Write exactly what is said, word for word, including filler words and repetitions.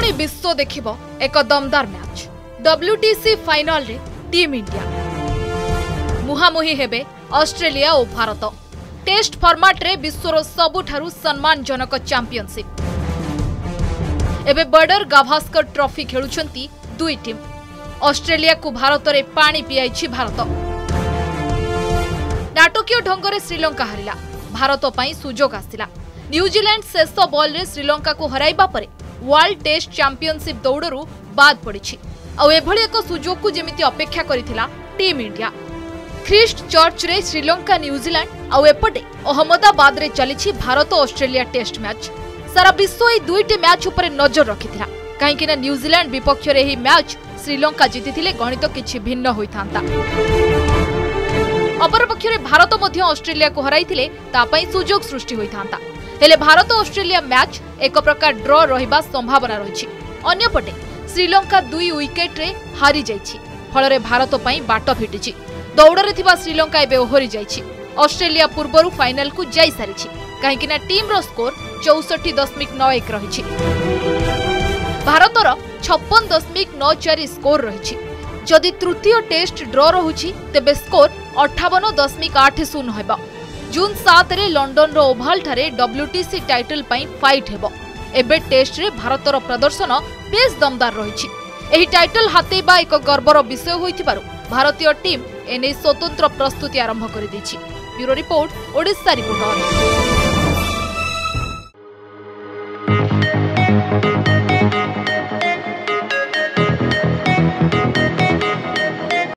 एथपाई विश्व देखिबो एक दमदार मैच। डब्ल्यूटीसी फाइनल रे टीम इंडिया मुहामुही हेबे ऑस्ट्रेलिया और भारत। टेस्ट फॉर्मेट रे विश्वर सबुठारु सम्मानजनक चैंपियनशिप। एबे बॉर्डर गाभास्कर ट्रॉफी खेलुछंती दुई टीम। ऑस्ट्रेलिया को भारत रे पानी पियाइछि भारत। नाटकीय ढंगरे श्रीलंका हारिला। भारत पई सुजोग आसिला। न्यूजीलैंड शेष बॉल रे श्रीलंका को हराइबा परे वर्ल्ड टेस्ट चैंपियनशिप दौड़रू बाद पड़िछि। आउ एभली एक सुजोग को जेमिति अपेक्षा करिथिला टीम इंडिया। ख्रीस्ट चर्च रे श्रीलंका न्यूजीलैंड आउ एपटे अहमदाबाद रे चलिछि भारत ऑस्ट्रेलिया टेस्ट मैच। सारा विश्व ए दुईटी मैच उपरे नजर रखिथिला काहेकि ना न्यूजीलैंड विपक्ष रे ही मैच श्रीलंका जीतिथिले गणित किछि भिन्न होइथांता। अपरपक्षरे भारत मध्य ऑस्ट्रेलिया को हराइथिले तापई सुजोग सृष्टि होइथांता। हेले भारत ऑस्ट्रेलिया मैच एक प्रकार ड्रॉ रहिबा संभावना रहिछि। अन्यपटे श्रीलंका दुई विकेट रे हारी जाइछि। फलरे भारत पई बाट फिटिछि। दौड़रे थिबा श्रीलंका एबे ओहरी जाइछि। ऑस्ट्रेलिया पूर्वरु फाइनल को जाई सारिछि काहेकि ना टीम रो स्कोर चौसठ दशमिक नौ एक रहिछि। भारतर छप्पन दशमिक नौ चार स्कोर रहिछि। जदि तृतीय टेस्ट ड्रॉ रहुछि तेबे स्कोर अठावन दशमिक आठ शून्य हेबा। जून सात रे लंडन रो ओभाल ठारे डब्ल्यूटीसी टाइटल पई फाइट हेबो। एबे टेस्ट रे भारतर प्रदर्शन बेस दमदार रहिछि। एही टाइटल हातेबा एक गर्वर विषय होइथिबारु भारतीय टीम एने स्वतंत्र प्रस्तुति आरंभ करि दैछि। Bureau report Odisha reporter.